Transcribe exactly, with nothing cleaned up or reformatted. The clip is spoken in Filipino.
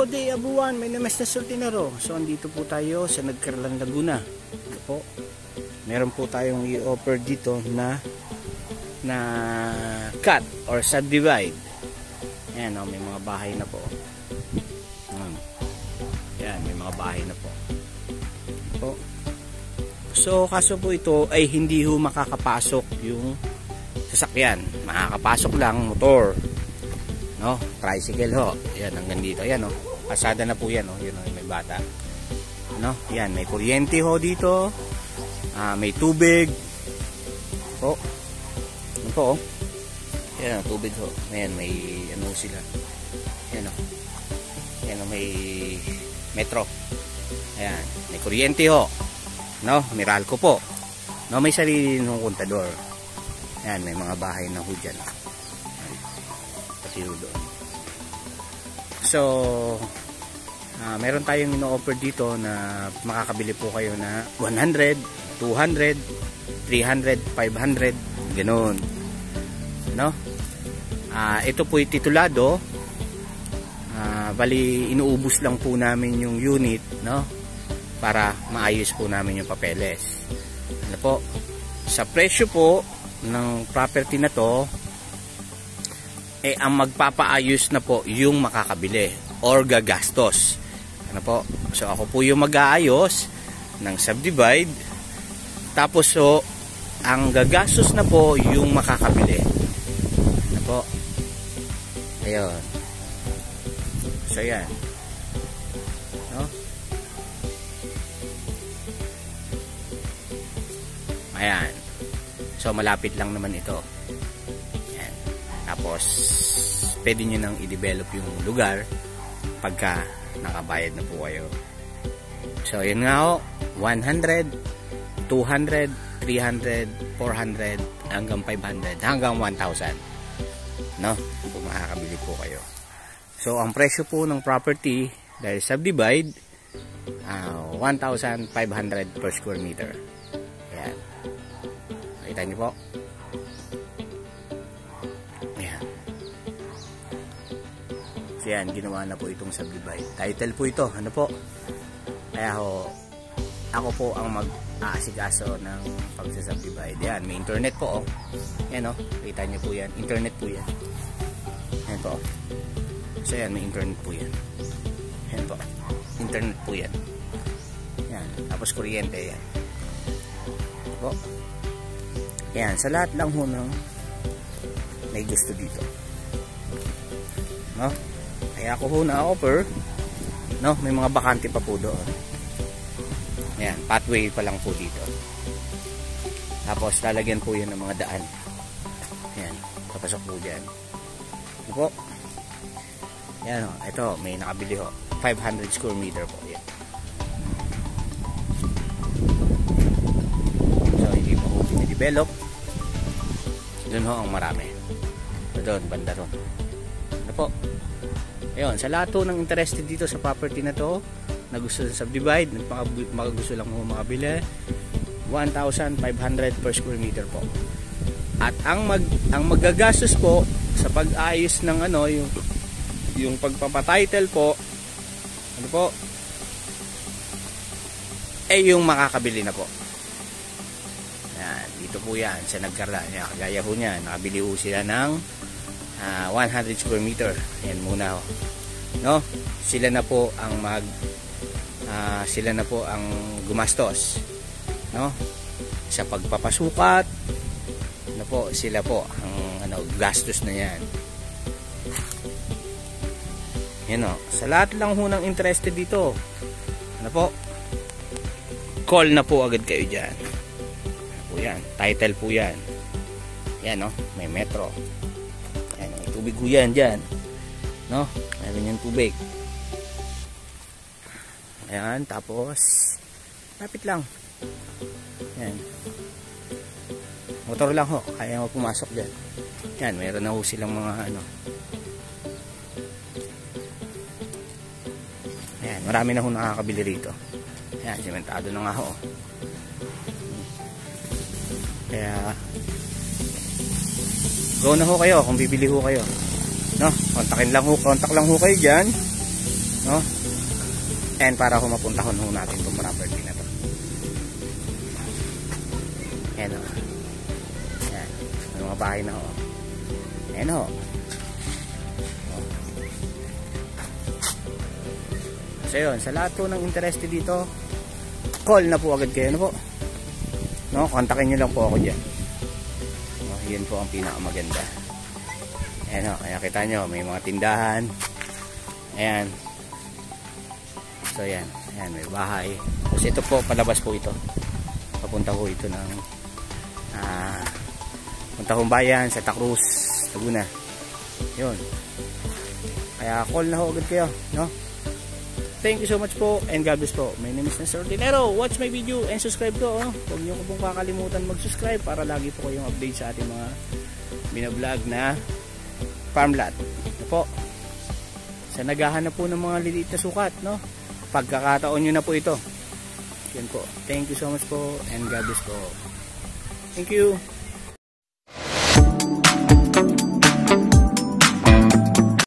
day abuan, may names na Sultinaro. So andito po tayo sa Nagcarlan, Laguna. Ito po. Meron po tayong i-offer dito na na cut or subdivide. Ayan o, may mga bahay na po. Ayan, may mga bahay na po. Po. So kaso po ito ay hindi ho makakapasok yung sasakyan. Makakapasok lang motor. No, tricycle ho. Yan hanggang dito. Yan oh. Pasada na po yan oh. Yun oh, may bata. No, yan may kuryente ho dito. Ah, may tubig. Po. Ano po oh. Yan oh, tubig ho. Ayan, may ano sila. Yan oh. Yan oh, may metro. Ayan, may kuryente ho. No, Meralco po. No, may sarili ng kontador. Ayan, may mga bahay na ho dyan. Doon. So uh, meron tayong ino-offer dito na makakabili po kayo na one hundred, two hundred, three hundred, five hundred ganoon, no? Uh, ito po yung titulado. Uh, bali inuubos lang po namin yung unit, no? Para maayos po namin yung papeles. Ano po? Sa presyo po ng property na to, eh ang magpapaayos na po yung makakabili or gagastos. Ano po? So ako po yung mag-aayos ng subdivide, tapos so ang gagastos na po yung makakabili. Ano po? Ayun. So yan. No? Ayan. So malapit lang naman ito. Tapos pwede nyo nang i-develop yung lugar pagka nakabayad na po kayo. So yun nga ho, one hundred, two hundred, three hundred, four hundred hanggang five hundred hanggang one thousand, no? Kung makakabili po kayo. So ang presyo po ng property dahil subdivide, uh, one thousand five hundred per square meter. Ayan, nakita nyo po. Yan, ginawa na po itong subdivide. Title po ito, ano po? Kaya ho, ako po ang mag-aasikaso ng pagsasubdivide. Yan, may internet po oh. Yan oh, kita nyo po yan. Internet po yan. Yan po. So yan, may internet po yan. Yan po. Internet po yan. Yan, tapos kuryente yan. Po. Yan, sa lahat lang ho ng may gusto dito. No? Kaya ako ho na-offer, no, may mga bakante pa po doon. Ayan, pathway pa lang po dito. Tapos lalagyan po yun ng mga daan. Ayan, papasok po dyan. Ano po? Ayan o, ito, may nakabili ho. five hundred square meter po. Ayan. So, hindi pa po pinidevelop. Doon ho ang marami. Doon, banda ron. Ano po? Ayun, sa lahat po ng interested dito sa property na to, na gusto sa subdivide, mga gusto lang mo makabili, one thousand five hundred per square meter po. At ang mag ang magagastos po sa pag-ayos ng ano, yung yung pagpapatitle po, ano po? Eh yung makakabili na po. Yan, dito po yan sa Nagcarlan. Kagaya ho niyan, nakabili ho sila ng Uh, one hundred square meter. Ayan muna ho. No? Sila na po ang mag uh, sila na po ang gumastos. No? Sa pagpapasukat, ano po, sila po ang ano, gastos na yan. Yan o. Sa lahat lang ho ng interested dito, ano po, call na po agad kayo dyan. Ano po yan? Title po yan. Yan o. May metro. Tubig ko yan dyan, no? Meron yung tubig. Ayan, tapos lapit lang. Ayan, motor lang ho, kaya mo pumasok dyan. Yan, meron na ho silang mga ano. Ayan, marami na ho nakakabili rito. Ayan, sementado na nga ho. Kaya go na ho kayo kung bibili ho kayo, no? Kontakin lang ho, kontak lang ho kayo diyan, no? And para ho mapuntahon ho natin itong property na to. Ayan ho. Ayan. May mga bahay na ho. Ayan ho. So yun, sa lahat po ng interested dito, call na po agad kayo, no po? No, kontakin nyo lang po ako dyan. No, yun po ang pinakamaganda. Ayan o, kaya kita nyo, may mga tindahan. Ayan. So ayan, ayan, may bahay. Kasi ito po, palabas po ito. Papunta po ito ng uh, Puntahong Bayan, Santa Cruz, Laguna. Yun. Kaya call na ho agad kayo, no? Thank you so much po and God bless po. My name is Nestor Ordinero. Watch my video and subscribe to. Oh. Huwag niyo po pong kakalimutan mag-subscribe para lagi po kayong update sa ating mga binablog na farm lot. Ito po. Sa naghahanap po ng mga liliit na sukat, no? Pagkakataon nyo na po ito. Yan po. Thank you so much po and God bless po. Thank you.